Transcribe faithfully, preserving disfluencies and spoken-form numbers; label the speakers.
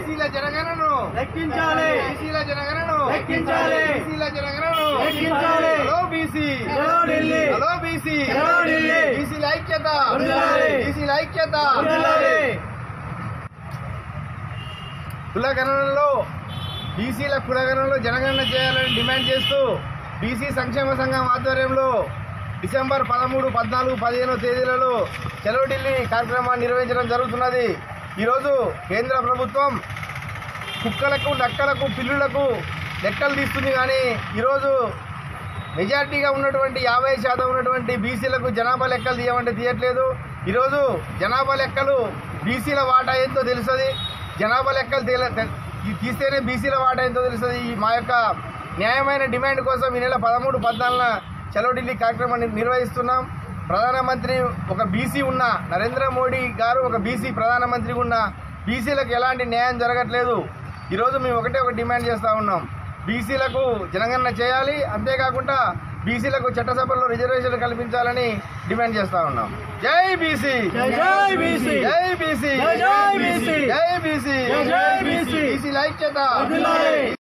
Speaker 1: బీసీల జనగణను
Speaker 2: లెక్కించాలి.
Speaker 1: బీసీల జనగణను
Speaker 2: లెక్కించాలి.
Speaker 1: బీసీల జనగణను
Speaker 2: లెక్కించాలి.
Speaker 1: Hello BC
Speaker 2: hello Delhi.
Speaker 1: Hello BC
Speaker 2: hello Delhi.
Speaker 1: బీసీల ఐక్యత
Speaker 2: వర్ధిల్లాలి.
Speaker 1: బీసీల ఐక్యత
Speaker 2: వర్ధిల్లాలి.
Speaker 1: కులగణనలో బీసీల కులగణనలో జనగణన చేయాలని డిమాండ్ చేస్తూ బీసీ సంక్షేమ సంఘం ఆధ్వర్యంలో డిసెంబర్ పదమూడు పద్నాలుగు పదిహేను తేదీలలో చలో ఢిల్లీ కార్యక్రమాన్ని నిర్వహించడం జరుగుతున్నది. ఈరోజు కేంద్ర ప్రభుత్వం కుక్కలకు నక్కలకు పిల్లులకు లెక్కలు తీస్తుంది, కానీ ఈరోజు మెజార్టీగా ఉన్నటువంటి యాభై శాతం ఉన్నటువంటి బీసీలకు జనాభా లెక్కలు తీయమంటే తీయట్లేదు. ఈరోజు జనాభా లెక్కలు బీసీల వాటా ఎంతో తెలుస్తుంది. జనాభా లెక్కలు తీస్తేనే బీసీల వాటా ఎంతో తెలుస్తుంది. ఈ మా యొక్క న్యాయమైన డిమాండ్ కోసం ఈ నెల పదమూడు పద్నాలుగున చలో ఢిల్లీ కార్యక్రమాన్ని నిర్వహిస్తున్నాం. ప్రధానమంత్రి ఒక బీసీ ఉన్న నరేంద్ర మోడీ గారు ఒక బీసీ ప్రధానమంత్రి ఉన్న బీసీలకు ఎలాంటి న్యాయం జరగట్లేదు. ఈరోజు మేము ఒకటే ఒక డిమాండ్ చేస్తూ ఉన్నాం, బీసీలకు జనగణన చేయాలి, అంతేకాకుండా బీసీలకు చట్టసభల్లో రిజర్వేషన్లు కల్పించాలని డిమాండ్ చేస్తూ ఉన్నాం. జై బీసీ
Speaker 2: జై బీసీ.
Speaker 1: జై బీసీ
Speaker 2: జై బీసీ.
Speaker 1: జై బీసీ
Speaker 2: జై బీసీ.
Speaker 1: బీసీల ఐక్యత.